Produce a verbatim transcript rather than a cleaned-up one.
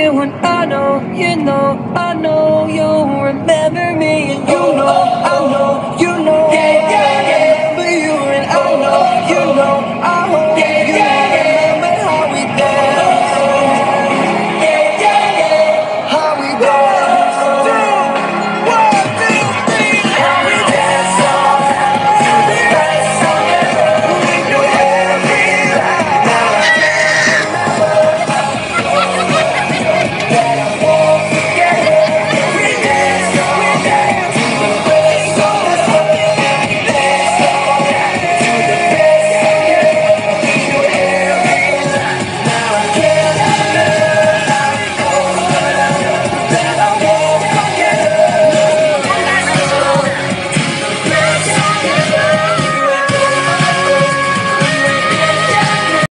you, and I know, you know, I know you remember me, and you know, I know, you know, yeah, yeah, yeah. I remember you, and I know, you know, I